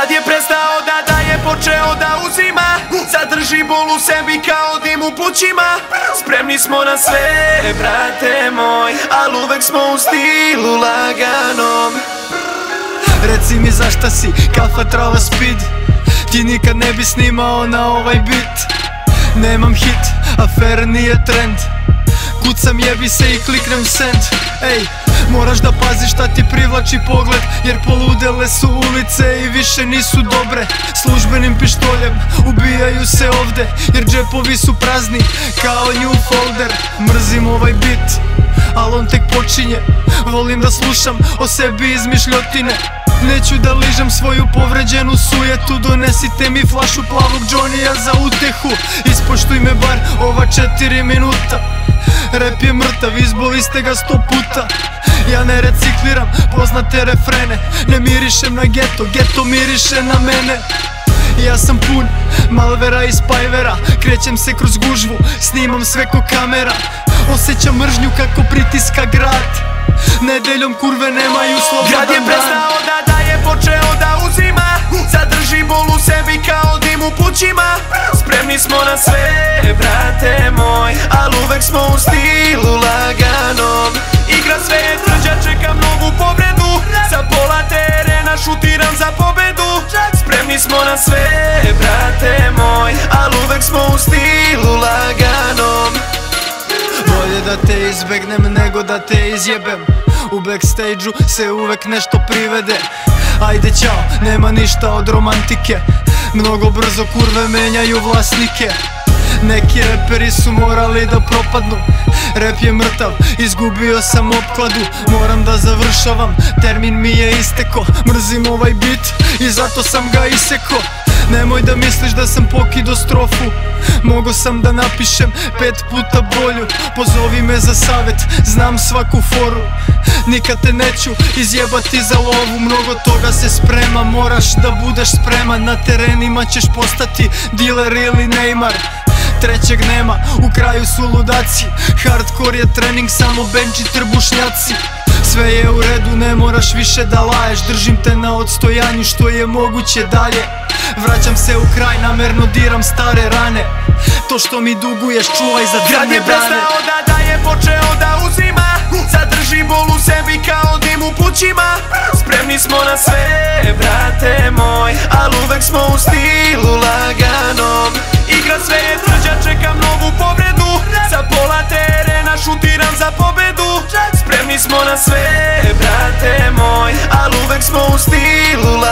Grad je prestao da daje, počeo da uzima. Zadrži bol u sebi kao dim u plućima. Spremni smo na sve, brate moj, al uvek smo u stilu laganom. Reci mi zašta si, kafa, trava, speed. Ti nikad ne bi snimao na ovaj beat. Nemam hit, afera nije trend. Kucam jebi se i kliknem send. Ej, moraš da paziš šta ti privlači pogled, jer poludele su ulice i više nisu dobre. Službenim pištoljem ubijaju se ovde, jer džepovi su prazni kao new folder. Mrzim ovaj beat, al on tek počinje. Volim da slušam o sebi izmišljotine. Neću da ližem svoju povređenu sujetu. Donesite mi flašu plavog Johnny-a za utehu. Ispoštuj me bar ova 4 minuta. Rap je mrtav, izboli ste ga 100 puta. Ja ne recikliram poznate refrene. Ne mirišem na geto, geto miriše na mene. Ja sam pun malvera i spajvera. Krećem se kroz gužvu, snimam sve ko kamera. Osjećam mržnju kako pritiska grad. Nedeljom kurve nemaju slobodan dan. Grad je prestao da daje, počeo da uzima. Zadrži bol u sebi kao dim u plućima. Spremni smo na sve, brate moj, al uvek smo u stilu laganom. Igra sve je tvrđa, čekam novu povredu. Sa pola terena šutiram za pobedu. Spremni smo na sve, brate moj, al uvek smo u stilu laganom. Bolje da te izbegnem nego da te izjebem. U backstage-u se uvek nešto privede. Ajde ćao, nema ništa od romantike. Mnogo brzo kurve menjaju vlasnike. Neki reperi su morali da propadnu. Rap je mrtav, izgubio sam opkladu. Moram da završavam, termin mi je isteko. Mrzim ovaj beat i zato sam ga iseko. Nemoj da misliš da sam pokido strofu. Mogo sam da napišem 5 puta bolju. Pozovi me za savjet, znam svaku foru. Nikad te neću izjebati za lovu. Mnogo toga se sprema, moraš da budeš spreman. Na terenima ćeš postati dealer ili Neymar. Trećeg nema, u kraju su ludaci. Hardcore je trening, samo bench i trbušnjaci. Sve je u redu, ne moraš više da laješ. Držim te na odstojanju što je moguće dalje. Vraćam se u kraj, namerno diram stare rane. To što mi duguješ čuvaj za crne dane. Grad je prestao da daje, počeo da uzima. Zadrži bol u sebi kao dim u plućima. Spremni smo na sve, brate moj, al uvek smo u stilu laganom. Igra sve je tvrđa, čekam novu povredu. Sa pola terena šutiram za pobedu. Spremni smo na sve, brate moj, al uvek smo u stilu